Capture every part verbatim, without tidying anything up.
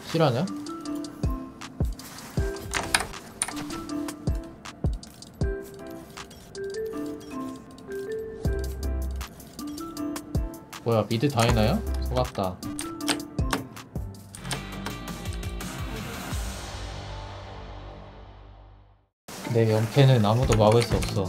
실화냐? 뭐야, 미드 다이나야? 속았다. 내 연패는 아무도 막을 수 없어.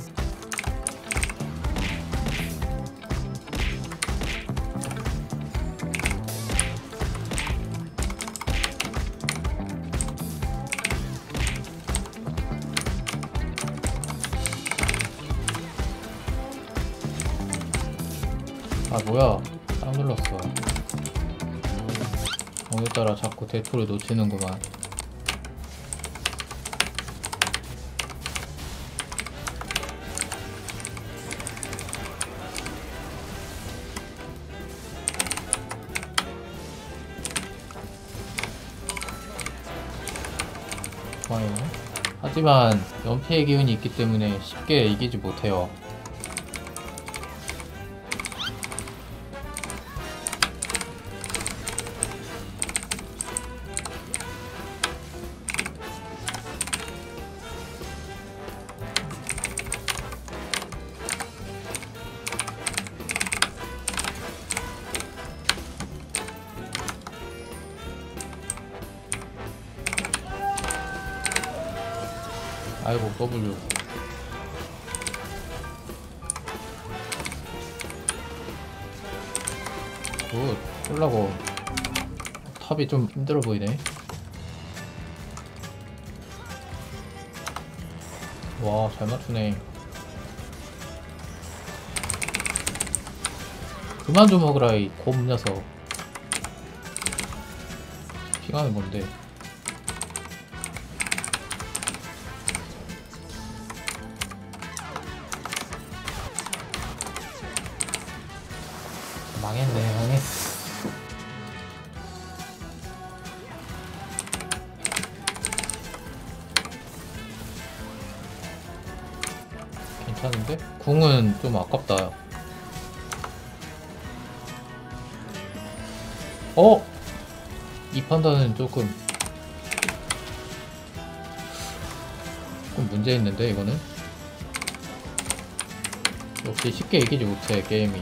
아 뭐야, 딱 눌렀어. 오늘따라 자꾸 대토를 놓치는구만. 좋아요. 하지만 연패의 기운이 있기 때문에 쉽게 이기지 못해요. 아이고, W. 굿. 쏠라고. 탑이 좀 힘들어 보이네. 와, 잘 맞추네. 그만 좀 먹으라, 이 곰 녀석. 피감이 뭔데? 망했네, 망했어. 괜찮은데? 궁은 좀 아깝다. 어? 이 판단은 조금 조금 문제 있는데, 이거는? 역시 쉽게 이기지 못해, 게임이.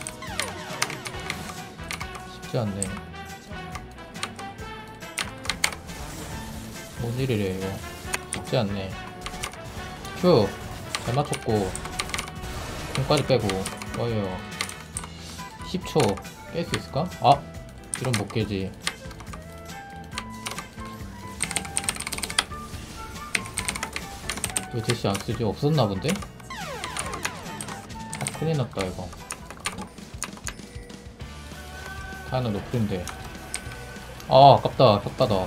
쉽지 않네. 뭔 일이래, 이거. 쉽지 않네. 큐! 잘 맞췄고, 공까지 빼고, 어휴. 십 초. 깰 수 있을까? 아! 이런 못 깨지. 왜 제시 안 쓰지? 없었나 본데? 아, 큰일 났다, 이거. 하나 높은데. 아, 아깝다. 혁가다.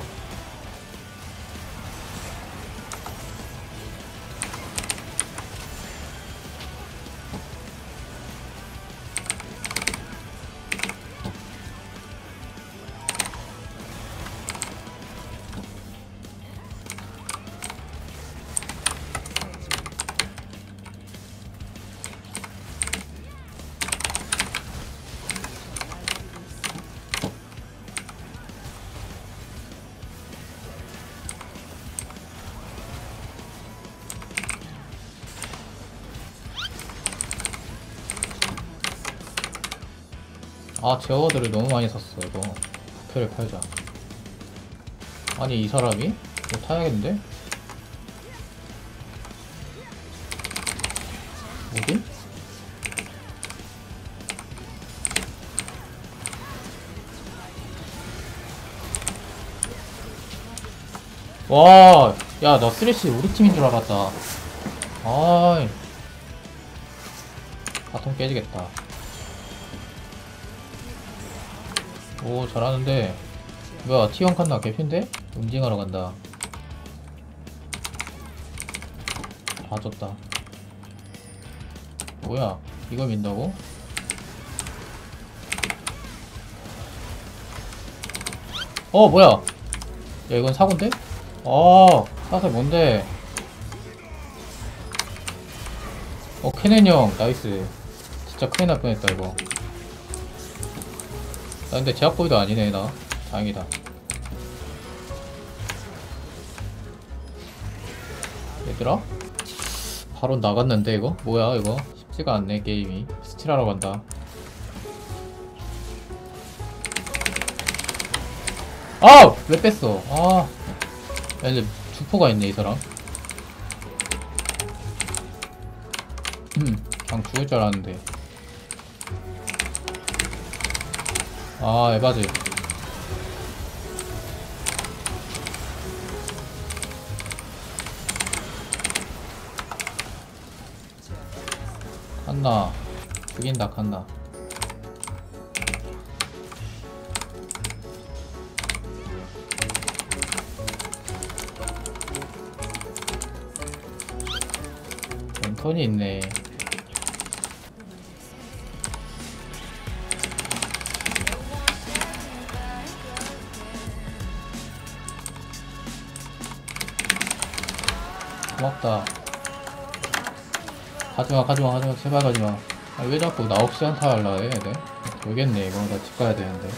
아, 제어들을 너무 많이 샀어. 이거 부패를 팔자. 아니, 이 사람이? 이거 타야겠는데? 뭐지? 와, 야, 나 쓰레쉬 우리 팀인 줄 알았다. 아이, 바통 깨지겠다. 오, 잘하는데. 뭐야, 티 원 칸나 개핀데? 응징하러 간다. 다 졌다. 뭐야, 이걸 민다고? 어, 뭐야. 야, 이건 사고인데? 아, 사살 뭔데? 어, 케넨 형, 나이스. 진짜 큰일 날 뻔했다, 이거. 나 근데 제압보이도 아니네, 나. 다행이다. 얘들아? 바로 나갔는데 이거? 뭐야 이거? 쉽지가 않네 게임이. 스틸하러 간다. 아! 왜 뺐어? 아. 야, 이제 주포가 있네 이 사람. 음, 그냥 죽을 줄 알았는데. 아, 에바지. 칸나. 죽인다, 칸나. 랜턴이 있네. 고맙다. 가지마 가지마 가지마 제발 가지마. 아, 왜 자꾸 나 없이 한타 할라 해 얘들? 모르겠네 이거. 나 집 가야 되는데.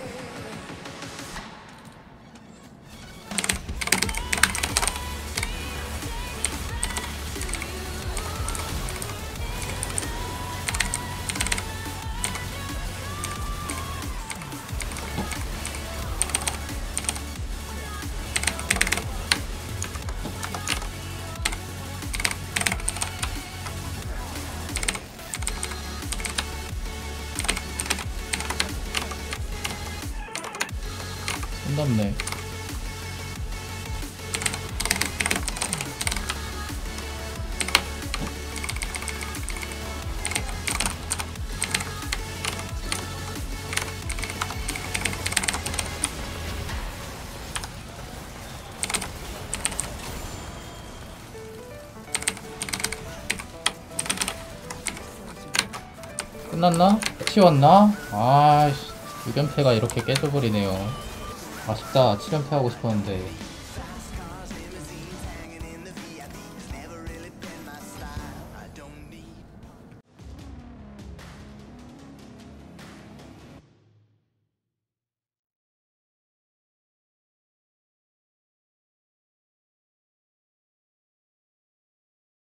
손 넘네. 끝났나? 치웠나? 아이씨, 육 연패가 이렇게 깨져버리네요. 아쉽다. 칠 연패 하고 싶었는데.